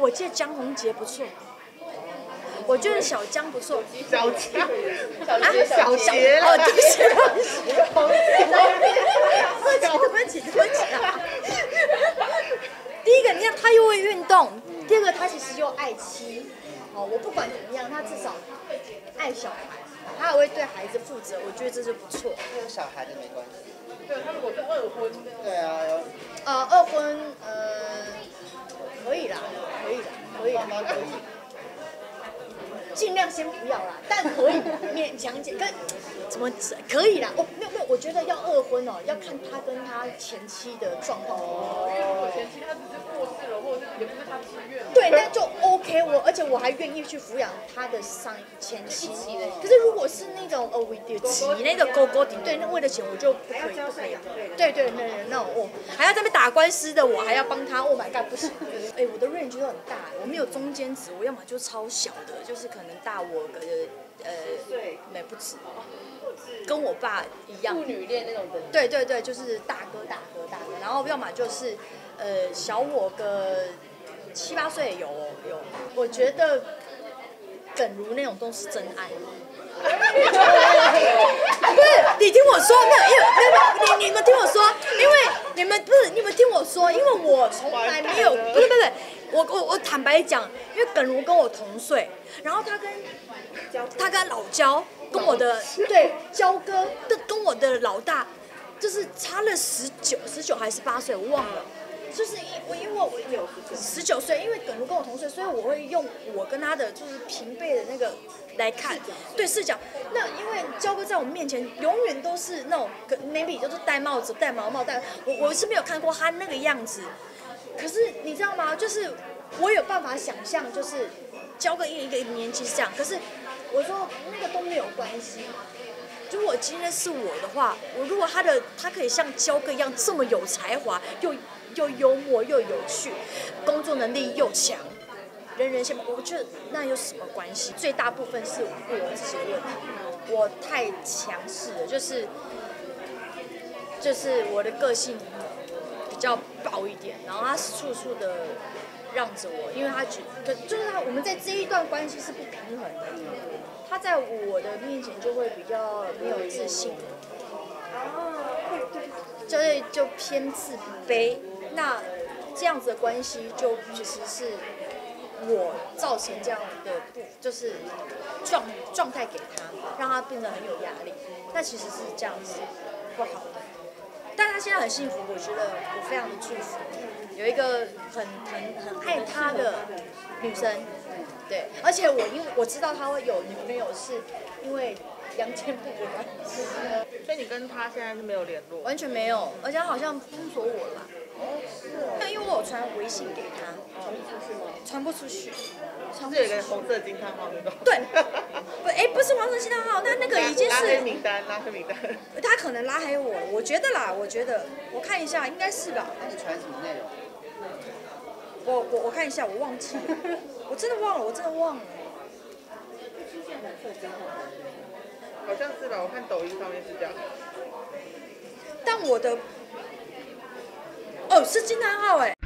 我记得江宏杰不错，我觉得小江不错。 小江， 小杰哦，对不起，对不起啊！第一个，你看他又会运动；第二个，他其实又爱妻。哦，我不管怎么样，他至少爱小孩，他还会对孩子负责，我觉得这就不错。 有小孩的没关系。 对，他如果是二婚， 对啊， 二婚，可以啦，可以啦， 妈可以。 尽量先不要啦，但可以勉强解，怎么可以啦？哦，没有，我觉得要二婚哦，要看他跟他前妻的状况。 因为如果前妻他只是过世了，或者是也不是他自愿， 对，那就 OK，而且我还愿意去抚养他的前妻。可是如果是那种为了钱那个勾勾顶，对，那为了钱我就不可以。对，那我还要在那边打官司的，我还要帮他 ，Oh my god， 不行。我的 range 都很大，我没有中间值，我要么就超小的，就是可能大我个没不止，跟我爸一样。 父女恋那种的。 对，就是大哥，然后要么就是小我个7、8岁有，我觉得耿如那种都是真爱。不是，你听我说，没有，你们听我说，因为你们听我说，因为我从来没有，不是，我坦白讲，因为耿如跟我同岁，然后他跟老焦跟我的焦哥跟我的老大，就是差了19还是18岁，我忘了。就是因为我有19岁，因为耿如跟我同岁，所以我会用我跟他的就是平辈的那个来看，对视角。那因为焦哥在我们面前永远都是那种 maybe 就是戴帽子、戴毛帽、我是没有看过他那个样子。可是你知道吗？就是我有办法想象，就是焦哥一个年纪是这样，可是我说那个都没有关系。如果今天是我的话，我如果他可以像焦哥一样这么有才华，又幽默又有趣，工作能力又强，人人羡慕，我觉得那有什么关系？最大部分是我自己的问题，我太强势了，就是我的个性比较暴一点，然后他处处的让着我，因为他就是我们在这一段关系是不平衡的，他在我的面前就会比较没有自信，就偏自卑。那这样子的关系就其实是我造成这样的就是状态给他，让他变得很有压力。那其实是这样子不好的，但他现在很幸福，我觉得我非常的祝福。有一个很爱他的女生，对，而且因为我知道他会有女朋友，是因为杨千部的关系。 所以你跟他现在是没有联络？ 完全没有，而且他好像封锁我了。因为我有传微信给他，传不出去。 是有一个红色惊叹号那种。 对，不是黄色惊叹号，那个已经是拉黑名单。 他可能拉黑我觉得啦，我看一下，应该是吧。 那你传什么内容？ 我看一下，我忘记了，我真的忘了。 好像是吧，我看抖音上面是这样。 但我的是惊叹号